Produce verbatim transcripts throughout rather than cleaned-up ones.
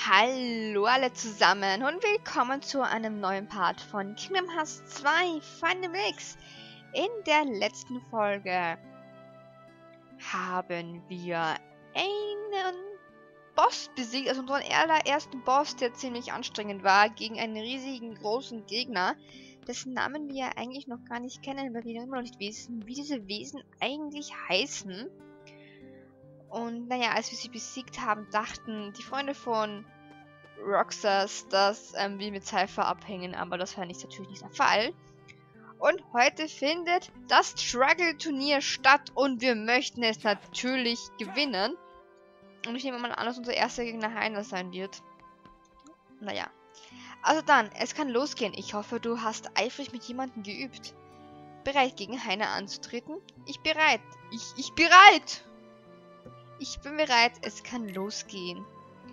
Hallo alle zusammen und willkommen zu einem neuen Part von Kingdom Hearts zwei Final Mix. In der letzten Folge haben wir einen Boss besiegt, also unseren allerersten Boss, der ziemlich anstrengend war, gegen einen riesigen, großen Gegner, dessen Namen wir eigentlich noch gar nicht kennen, weil wir immer noch nicht wissen, wie diese Wesen eigentlich heißen. Und naja, als wir sie besiegt haben, dachten die Freunde von Roxas, dass ähm, wir mit Cypher abhängen, aber das war nicht, natürlich nicht der Fall. Und heute findet das Struggle-Turnier statt und wir möchten es natürlich gewinnen. Und ich nehme mal an, dass unser erster Gegner Heiner sein wird. Naja. Also dann, es kann losgehen. Ich hoffe, du hast eifrig mit jemandem geübt. Bereit, gegen Heiner anzutreten? Ich bereit. Ich, ich bereit! Ich bin bereit, es kann losgehen.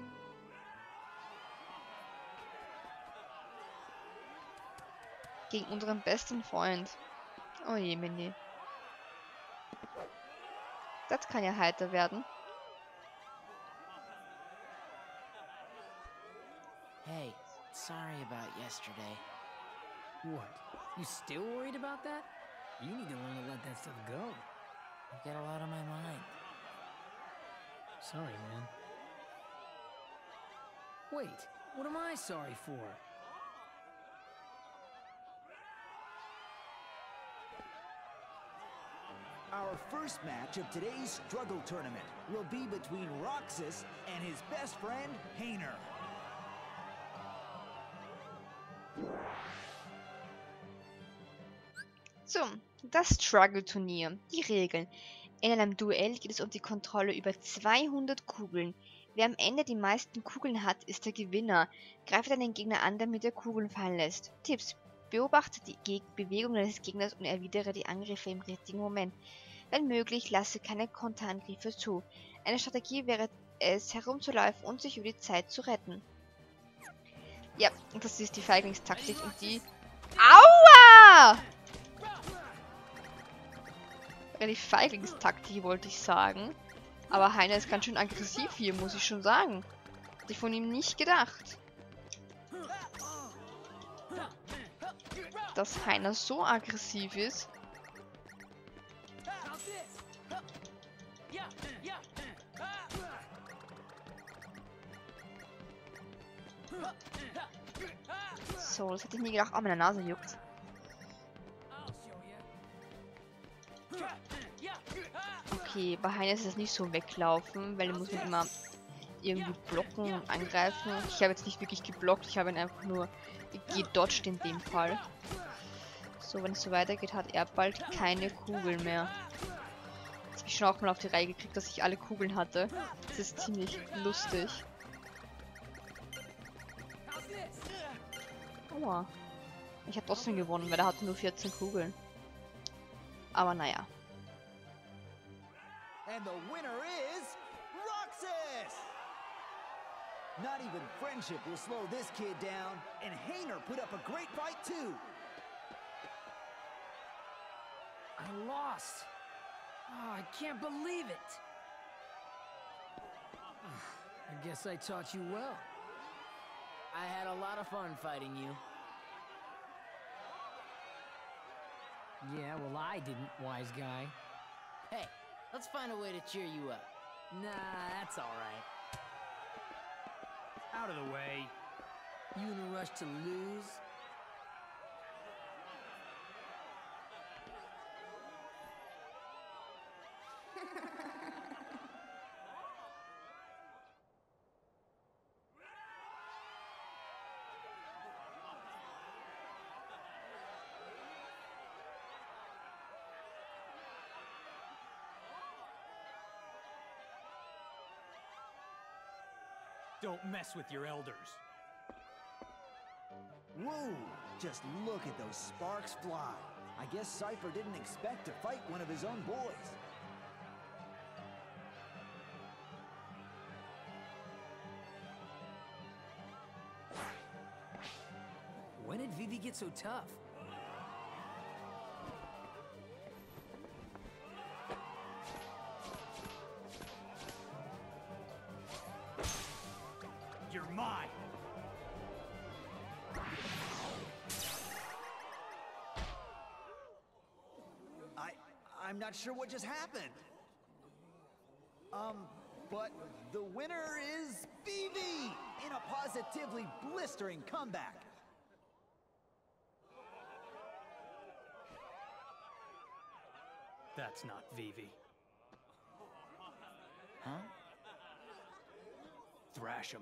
Gegen unseren besten Freund. Oh je, Mini. Das kann ja heiter werden. Hey, sorry about yesterday. What? You still worried about that? You need to learn to let that stuff go. I've got a lot on my mind. Sorry, man. Wait, what am I sorry for? Our first match of today's Struggle Tournament will be between Roxas and his best friend, Hayner. So, das Struggle-Turnier. Die Regeln. In einem Duell geht es um die Kontrolle über zweihundert Kugeln. Wer am Ende die meisten Kugeln hat, ist der Gewinner. Greife deinen Gegner an, damit er Kugeln fallen lässt. Tipps. Beobachte die Geg Bewegungen des Gegners und erwidere die Angriffe im richtigen Moment. Wenn möglich, lasse keine Konterangriffe zu. Eine Strategie wäre es, herumzulaufen und sich über die Zeit zu retten. Ja, das ist die Feiglingstaktik und die... Aua! Die Feiglingstaktik wollte ich sagen. Aber Heiner ist ganz schön aggressiv hier, muss ich schon sagen. Hätte ich von ihm nicht gedacht. Dass Heiner so aggressiv ist. So, das hätte ich nie gedacht. Oh, meine Nase juckt. Okay, bei Heiner ist es nicht so weglaufen, weil da muss man immer irgendwie blocken und angreifen. Ich habe jetzt nicht wirklich geblockt, ich habe ihn einfach nur gedodged in dem Fall. So, wenn es so weitergeht, hat er bald keine Kugeln mehr. Jetzt habe ich schon auch mal auf die Reihe gekriegt, dass ich alle Kugeln hatte. Das ist ziemlich lustig. Aua. Ich habe trotzdem gewonnen, weil er hatte nur vierzehn Kugeln. Aber naja. And the winner is Roxas! Not even friendship will slow this kid down, and Hayner put up a great fight too. I lost. Oh, I can't believe it. I guess I taught you well. I had a lot of fun fighting you. Yeah, well, I didn't, wise guy. Hey, let's find a way to cheer you up. Nah, that's all right. Out of the way. You in a rush to lose? Don't mess with your elders. Whoa! Just look at those sparks fly. I guess Cypher didn't expect to fight one of his own boys. When did Vivi get so tough? mine. I I'm not sure what just happened. Um, but the winner is Vivi in a positively blistering comeback. That's not Vivi. Huh? Thrash him.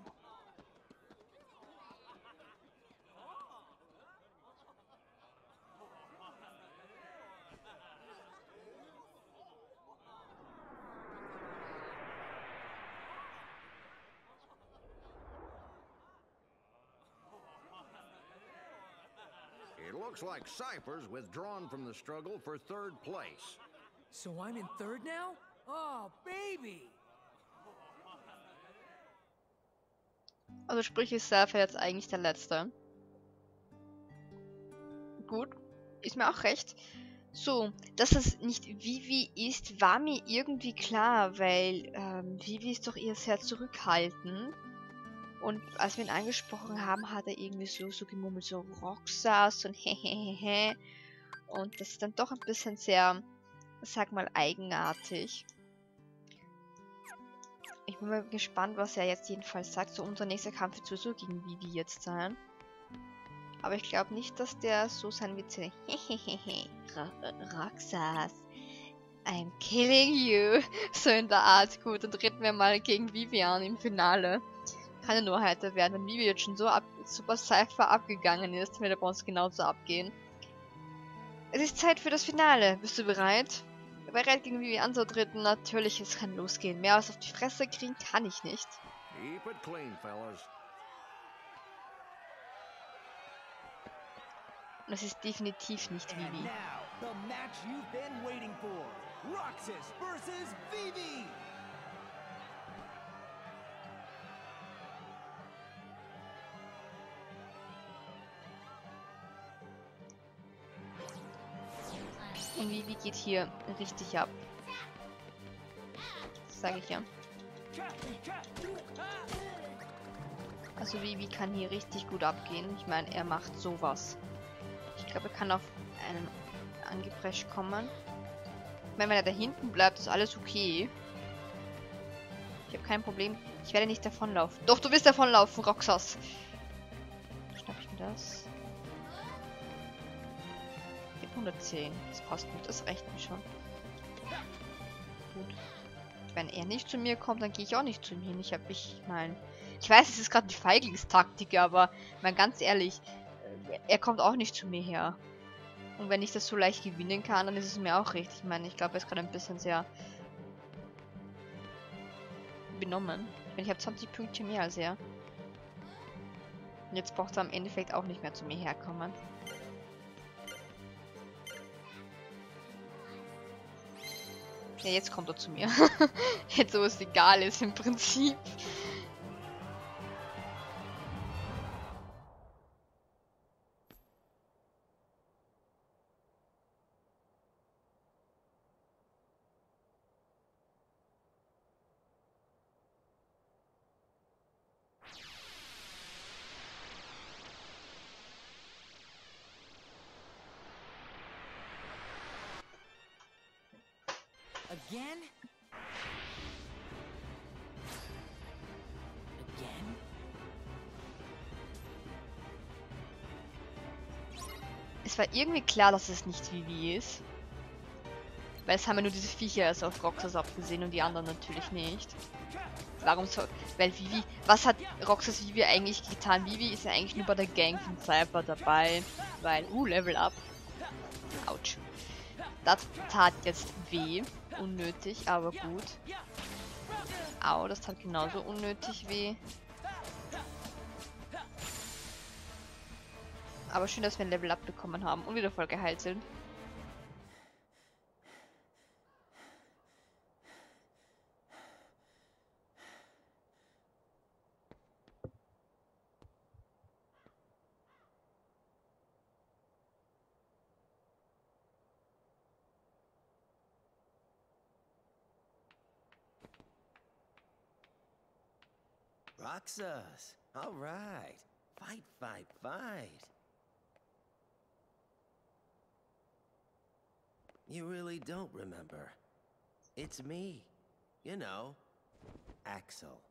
It looks like Cypher's withdrawn from the struggle for third place. So I'm in third now? Oh, baby! Also sprich, ist Cypher jetzt eigentlich der Letzte. Gut, ist mir auch recht. So, dass es nicht Vivi ist, war mir irgendwie klar, weil ähm, Vivi ist doch eher sehr zurückhaltend. Und als wir ihn angesprochen haben, hat er irgendwie so, so gemurmelt, so Roxas und hehehehe. Und das ist dann doch ein bisschen sehr, sag mal, eigenartig. Ich bin mal gespannt, was er jetzt jedenfalls sagt. So, unser nächster Kampf wird sowieso gegen Vivi jetzt sein. Aber ich glaube nicht, dass der so sein wird. Hehehehe, Roxas, I'm killing you. So in der Art. Gut, dann treten wir mal gegen Vivi an im Finale. Kann ja nur heiter werden, wenn Vivi jetzt schon so ab Super Cypher abgegangen ist, wird er bei uns genauso abgehen. Es ist Zeit für das Finale. Bist du bereit? Bereit gegen Vivi anzutreten? Natürlich, es kann losgehen. Mehr als auf die Fresse kriegen kann ich nicht. Keep it clean, fellas. Und es ist definitiv nicht And Vivi. now, the match you've been waiting for. Roxas versus Vivi. Und Vivi geht hier richtig ab. Das sage ich ja. Also Vivi kann hier richtig gut abgehen. Ich meine, er macht sowas. Ich glaube, er kann auf einen angeprescht kommen. Ich meine, wenn er da hinten bleibt, ist alles okay. Ich habe kein Problem. Ich werde nicht davonlaufen. Doch, du wirst davonlaufen, Roxas. Schnapp ich mir das? hundertzehn. Das passt gut, das reicht mir schon. Gut. Wenn er nicht zu mir kommt, dann gehe ich auch nicht zu ihm hin. Ich habe, ich mein, ich weiß, es ist gerade die Feiglingstaktik, aber mal ganz ehrlich, er kommt auch nicht zu mir her. Und wenn ich das so leicht gewinnen kann, dann ist es mir auch recht. Ich meine, ich glaube, er ist gerade ein bisschen sehr benommen. Ich meine, ich habe zwanzig Pünktchen mehr als er. Und jetzt braucht er im Endeffekt auch nicht mehr zu mir herkommen. Ja, jetzt kommt er zu mir. Jetzt, wo es egal ist im Prinzip. Again? Again? Es war irgendwie klar, dass es nicht Vivi ist. Weil es haben ja nur diese Viecher also auf Roxas abgesehen und die anderen natürlich nicht. Warum soll... Weil Vivi... Was hat Roxas Vivi eigentlich getan? Vivi ist ja eigentlich nur bei der Gang von Cypher dabei. Weil... Uh, Level Up. Autsch. Das tat jetzt weh. Unnötig, aber gut. Au, das tat genauso unnötig weh. Aber schön, dass wir ein Level Up bekommen haben und wieder voll geheilt sind. Roxas. All right. Fight, fight, fight. You really don't remember. It's me. You know, Axel.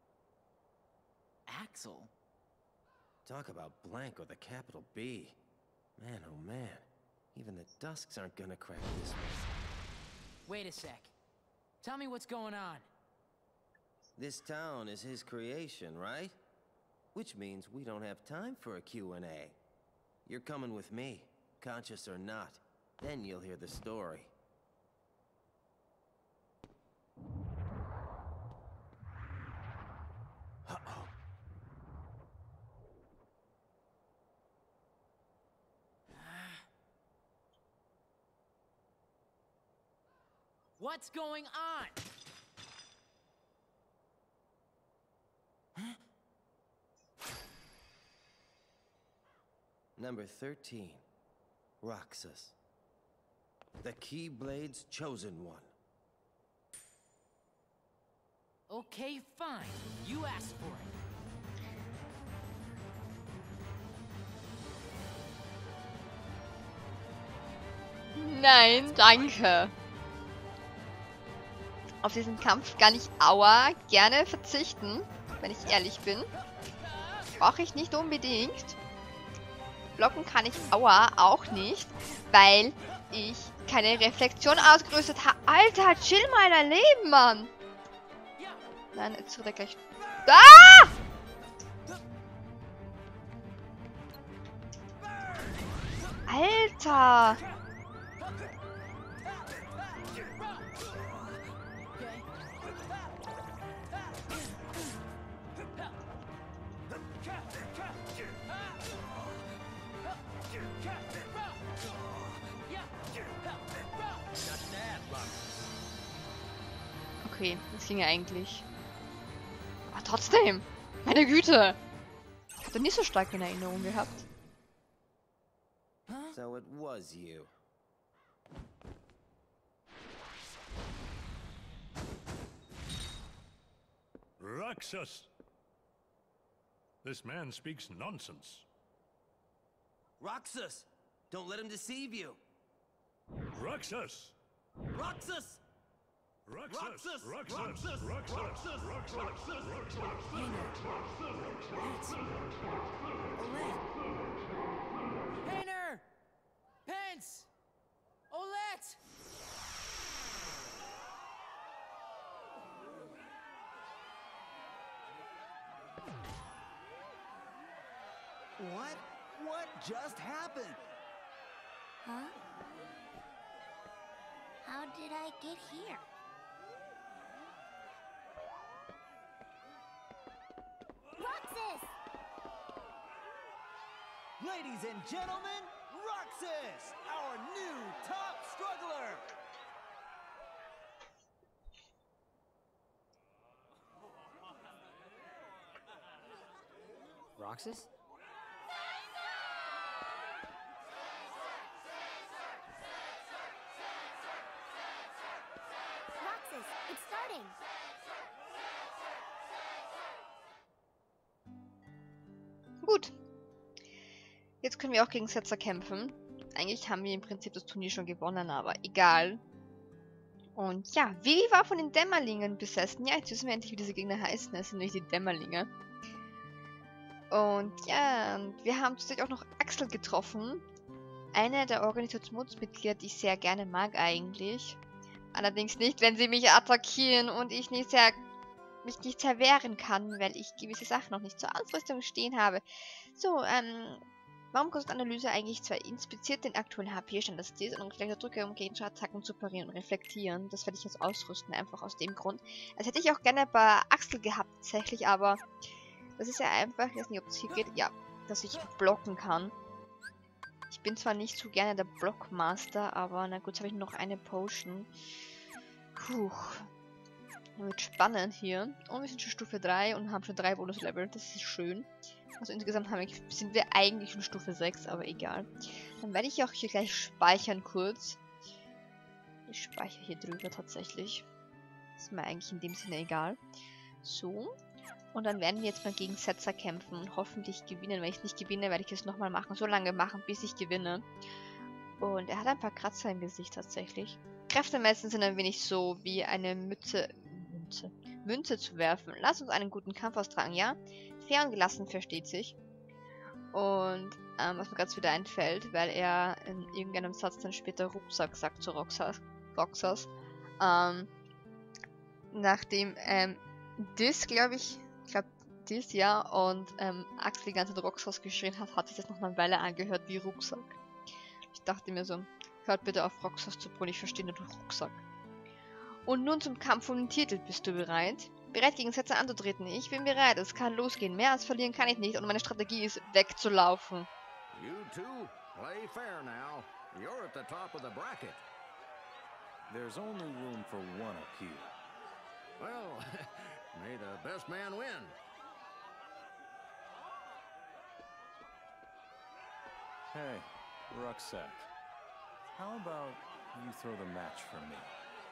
Axel? Talk about blank with a capital B. Man, oh man. Even the Dusks aren't gonna crack this one. Wait a sec. Tell me what's going on. This town is his creation, right? Which means we don't have time for a Q and A. You're coming with me, conscious or not. Then you'll hear the story. Uh-oh. What's going on? Huh? Number thirteen. Roxas. The Keyblade's chosen one. Okay, fine. You asked for it. Nein, danke. Auf diesen Kampf kann ich Aua gerne verzichten, wenn ich ehrlich bin. Brauche ich nicht unbedingt. Blocken kann ich Aua auch nicht, weil ich keine Reflexion ausgerüstet habe. Alter, chill mal dein Leben, Mann. Nein, jetzt wird er gleich... Ah! Alter! Okay, das ging ja eigentlich. Aber trotzdem! Meine Güte! Ich hab das nicht so stark in Erinnerung gehabt. So it was you. Roxas! This man speaks nonsense. Roxas! Don't let him deceive you. Roxas! Roxas! Roxas! Roxas! Roxas! Roxas! Painter! Pence! Olette! What? What just happened? Huh? How did I get here? Roxas! Ladies and gentlemen, Roxas, our new top struggler! Roxas? Roxas, it's starting! Gut. Jetzt können wir auch gegen Setzer kämpfen. Eigentlich haben wir im Prinzip das Turnier schon gewonnen, aber egal. Und ja, Vivi war von den Dämmerlingen besessen. Ja, jetzt wissen wir endlich, wie diese Gegner heißen. Das sind nämlich die Dämmerlinge. Und ja, und wir haben zusätzlich auch noch Axel getroffen. Eine der Organisationsmitglieder, die ich sehr gerne mag eigentlich. Allerdings nicht, wenn sie mich attackieren und ich nicht sehr, mich nicht sehr wehren kann, weil ich gewisse Sachen noch nicht zur Ausrüstung stehen habe. So, ähm, warum kostet Analyse eigentlich zwar inspiziert den aktuellen H P-Stand des Ziels und gleicher Drücke, um gegnerische Attacken zu parieren und reflektieren? Das werde ich jetzt ausrüsten, einfach aus dem Grund. Das hätte ich auch gerne bei Axel gehabt, tatsächlich, aber das ist ja einfach, ich weiß nicht, ob es hier geht, ja, dass ich blocken kann. Ich bin zwar nicht so gerne der Blockmaster, aber na gut, jetzt habe ich nur noch eine Potion. Puh. Wird spannend hier. Und wir sind schon Stufe drei und haben schon drei Bonus-Level. Das ist schön. Also insgesamt haben wir, sind wir eigentlich schon Stufe sechs, aber egal. Dann werde ich auch hier gleich speichern kurz. Ich speichere hier drüber tatsächlich. Ist mir eigentlich in dem Sinne egal. So. Und dann werden wir jetzt mal gegen Setzer kämpfen und hoffentlich gewinnen. Wenn ich es nicht gewinne, werde ich es nochmal machen. So lange machen, bis ich gewinne. Und er hat ein paar Kratzer im Gesicht tatsächlich. Kräftemessen sind ein wenig so wie eine Mütze, Münze, Münze zu werfen. Lass uns einen guten Kampf austragen, ja? Fair und gelassen versteht sich. Und ähm, was mir gerade wieder einfällt, weil er in irgendeinem Satz dann später Rucksack sagt zu Roxas, Roxas ähm, nachdem ähm, Dis, glaube ich, ich glaube Dis, ja, und ähm, Axel die ganze Zeit Roxas geschrien hat, hat sich das noch eine Weile angehört wie Rucksack. Ich dachte mir so, hört bitte auf Roxas zu brüllen, ich verstehe nur Rucksack. Und nun zum Kampf um den Titel, bist du bereit? Bereit gegen Setzer anzutreten, ich bin bereit, es kann losgehen, mehr als verlieren kann ich nicht und meine Strategie ist, wegzulaufen. You two, play fair now. You're at the top of the bracket. There's only room for one up here. Well, may the best man win. Hey, Rucksack. How about you throw the match for me?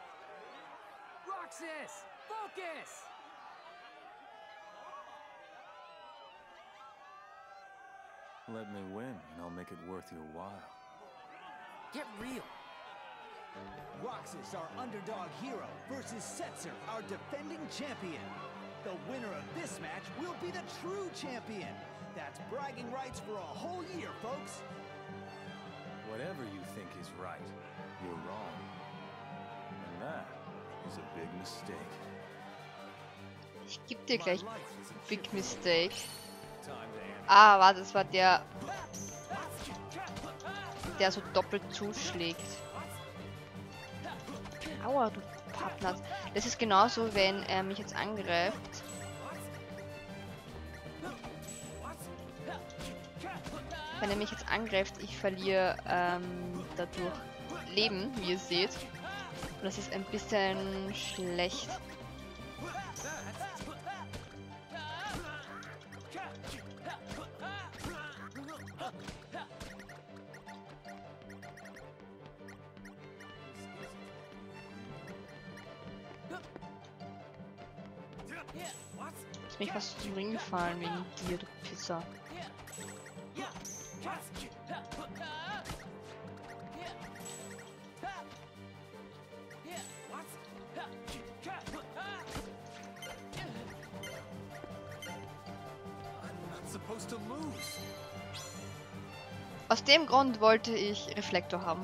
Roxas! Focus! Let me win, and I'll make it worth your while. Get real. Roxas, our underdog hero, versus Setzer, our defending champion. The winner of this match will be the true champion. That's bragging rights for a whole year, folks. Whatever you think is right, you're wrong. And that is a big mistake. Ich geb dir gleich Big Mistake. Ah, warte, das war der, der so doppelt zuschlägt. Aua, du Pappnatz. Das ist genauso, wenn er mich jetzt angreift. Wenn er mich jetzt angreift, ich verliere ähm, dadurch Leben, wie ihr seht. Und das ist ein bisschen schlecht. Ist mich fast zum Ring gefallen wegen dir, du Pisser. Aus dem Grund wollte ich Reflektor haben.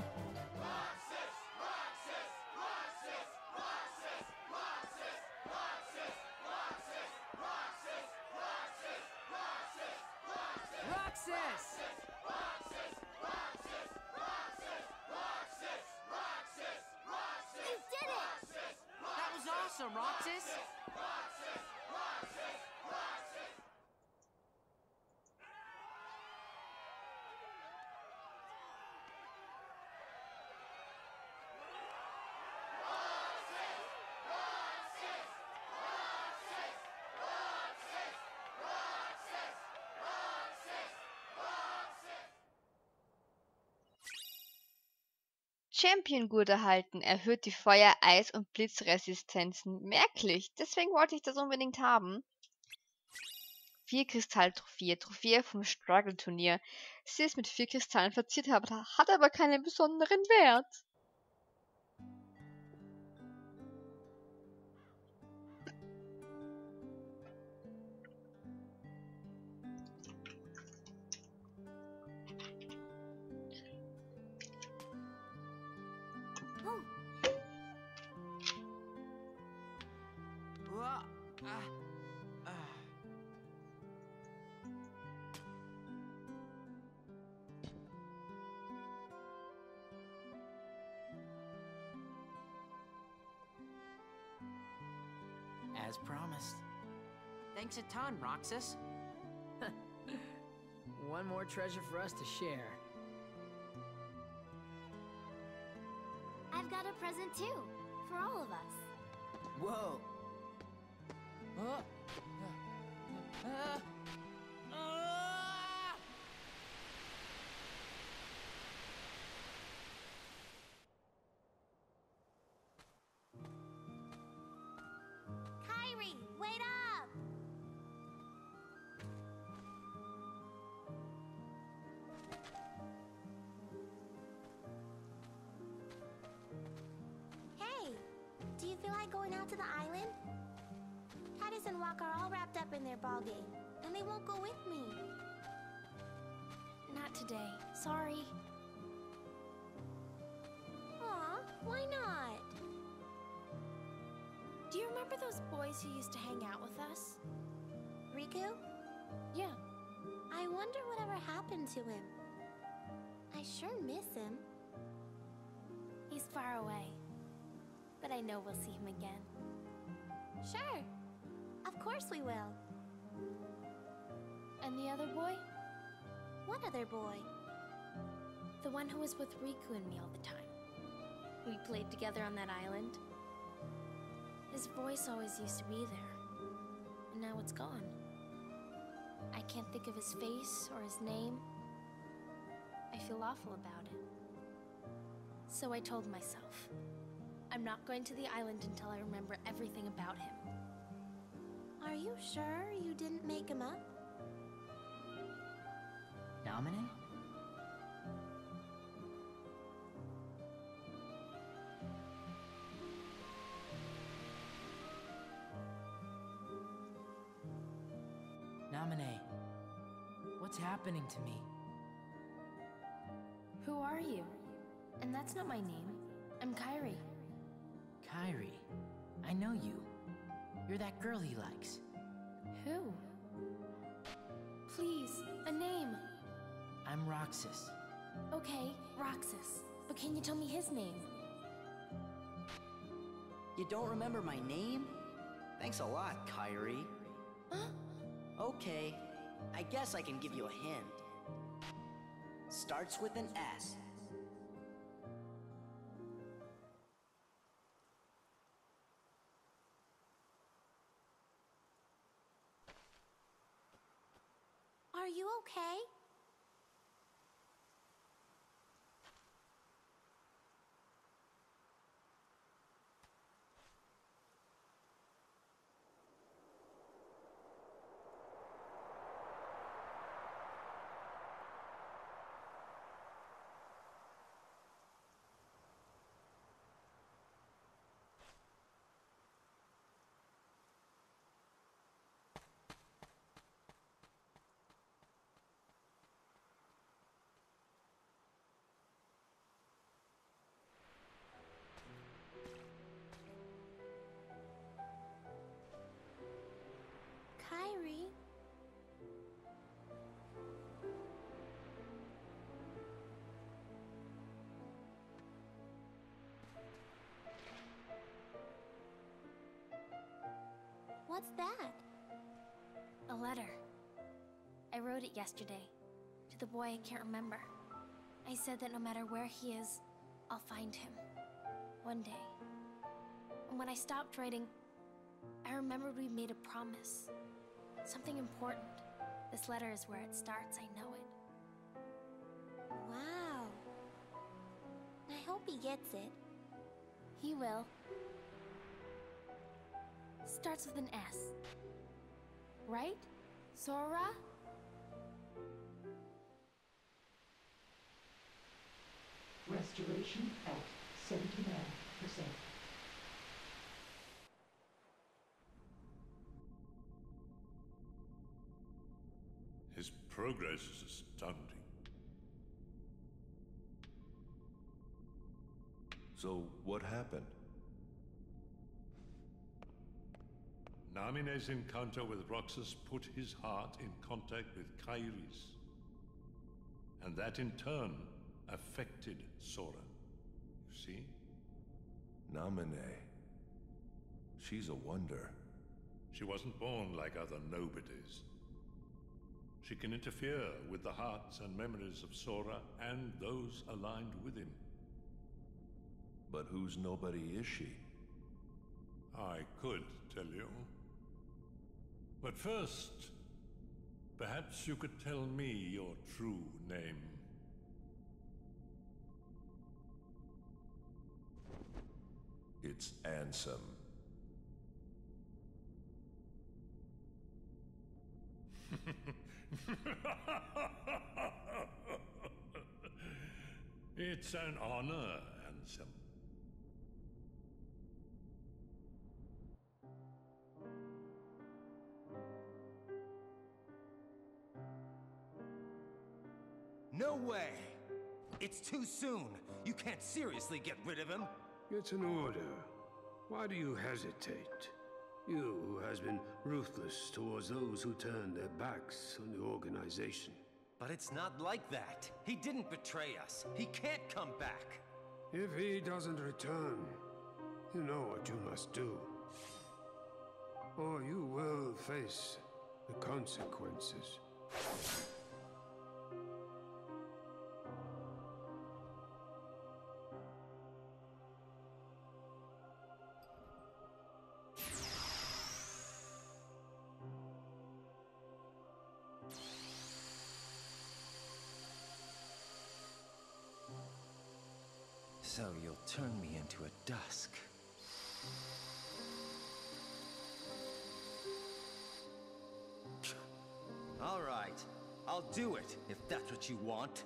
Champion-Gurt erhalten, erhöht die Feuer-, Eis- und Blitzresistenzen merklich. Deswegen wollte ich das unbedingt haben. Vier Kristall-Trophäe, Trophäe vom Struggle-Turnier. Sie ist mit vier Kristallen verziert, hat aber keinen besonderen Wert. As promised. Thanks a ton, Roxas. One more treasure for us to share. I've got a present too, for all of us. Whoa. Uh, uh, uh, Kyrie, wait up! feel like going out to the island? Titus and Walk are all wrapped up in their ball game, and they won't go with me. Not today. Sorry. Aw, why not? Do you remember those boys who used to hang out with us? Riku? Yeah. I wonder whatever happened to him. I sure miss him. He's far away. But I know we'll see him again. Sure. Of course we will. And the other boy? What other boy? The one who was with Riku and me all the time. We played together on that island. His voice always used to be there. And now it's gone. I can't think of his face or his name. I feel awful about it. So I told myself, I'm not going to the island until I remember everything about him. Are you sure you didn't make him up? Naminé? Naminé, what's happening to me? Who are you? And that's not my name. I'm Kairi. Kairi, I know you. You're that girl he likes. Who? Please, a name. I'm Roxas. Okay, Roxas. But can you tell me his name? You don't remember my name? Thanks a lot, Kairi. Huh? Okay, I guess I can give you a hint. Starts with an S. Are you okay? Kairi? What's that? A letter. I wrote it yesterday. To the boy I can't remember. I said that no matter where he is, I'll find him. One day. And when I stopped writing, I remembered we made a promise. Something important. This letter is where it starts, I know it. Wow. I hope he gets it. He will. Starts with an S. Right? Sora? Restoration at seventy-nine percent. His progress is astounding. So, what happened? Naminé's encounter with Roxas put his heart in contact with Kairi's. And that in turn affected Sora. You see? Naminé. She's a wonder. She wasn't born like other nobodies. She can interfere with the hearts and memories of Sora and those aligned with him. But whose nobody is she? I could tell you. But first, perhaps you could tell me your true name. It's Ansem. It's an honor, Ansem. No way! It's too soon. You can't seriously get rid of him. It's an order. Why do you hesitate? You who has been ruthless towards those who turn their backs on the organization. But it's not like that. He didn't betray us. He can't come back. If he doesn't return, you know what you must do. Or you will face the consequences. So you'll turn me into a dusk. All right, I'll do it, if that's what you want.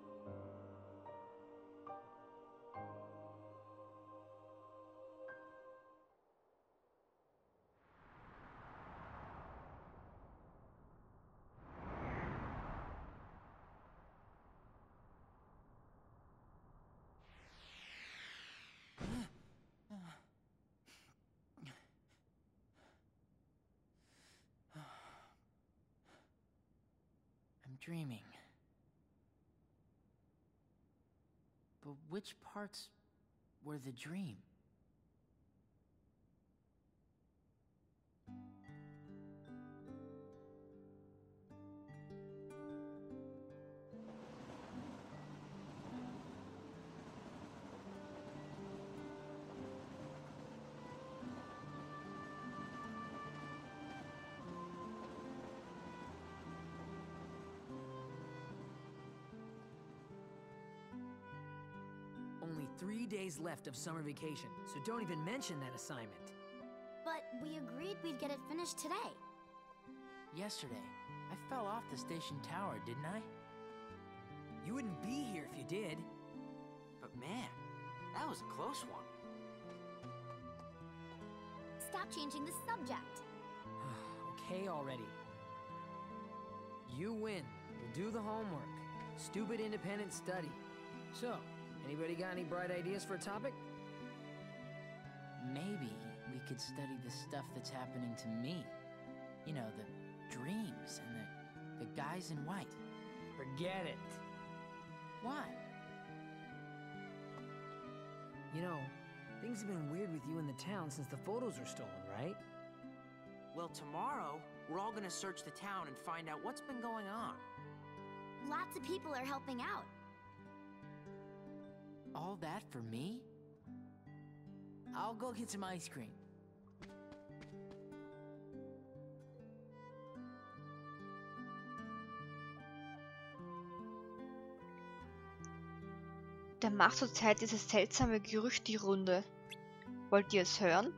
Dreaming. But which parts were the dream? Only three days left of summer vacation, so don't even mention that assignment. But we agreed we'd get it finished today. Yesterday, I fell off the station tower, didn't I? You wouldn't be here if you did. But man, that was a close one. Stop changing the subject. Okay already. You win. We'll do the homework. Stupid independent study. So, anybody got any bright ideas for a topic? Maybe we could study the stuff that's happening to me. You know, the dreams and the, the guys in white. Forget it. Why? You know, things have been weird with you in the town since the photos were stolen, right? Well, tomorrow, we're all gonna search the town and find out what's been going on. Lots of people are helping out. All that for me? I'll go get some ice cream. Da macht zurzeit dieses seltsame Gerücht die Runde. Wollt ihr es hören?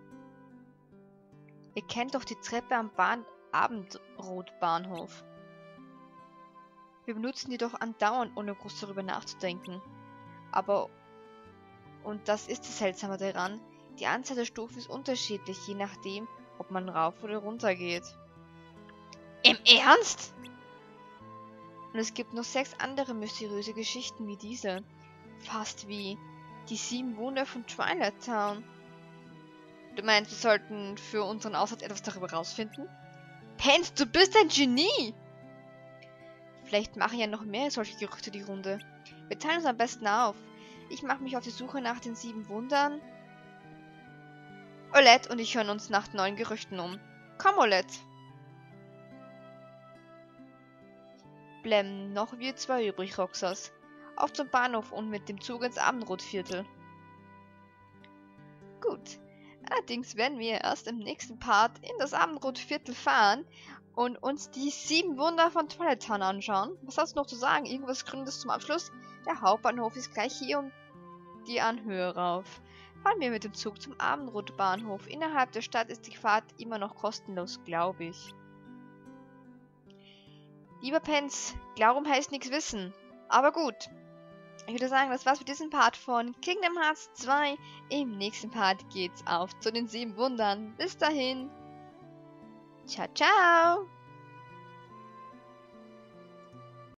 Ihr kennt doch die Treppe am Bahn Abendrotbahnhof. Wir benutzen die doch andauernd, ohne groß darüber nachzudenken. Aber, und das ist das Seltsame daran, die Anzahl der Stufen ist unterschiedlich, je nachdem, ob man rauf oder runter geht. Im Ernst? Und es gibt noch sechs andere mysteriöse Geschichten wie diese. Fast wie die sieben Wunder von Twilight Town. Du meinst, wir sollten für unseren Aussatz etwas darüber rausfinden? Pence, du bist ein Genie! Vielleicht machen ja noch mehr solche Gerüchte die Runde. Wir teilen uns am besten auf. Ich mache mich auf die Suche nach den sieben Wundern. Olette und ich hören uns nach neuen Gerüchten um. Komm, Olette! Bleiben noch wir zwei übrig, Roxas. Auf zum Bahnhof und mit dem Zug ins Abendrotviertel. Gut. Allerdings werden wir erst im nächsten Part in das Abendrotviertel fahren und uns die sieben Wunder von Twilight Town anschauen. Was hast du noch zu sagen? Irgendwas Gründes zum Abschluss? Der Hauptbahnhof ist gleich hier und die Anhöhe rauf. Fahren wir mit dem Zug zum Abendrotbahnhof. Innerhalb der Stadt ist die Fahrt immer noch kostenlos, glaube ich. Lieber Pence, Glauben heißt nichts wissen. Aber gut. Ich würde sagen, das war's für diesen Part von Kingdom Hearts zwei. Im nächsten Part geht's auf zu den sieben Wundern. Bis dahin. Ciao, ciao.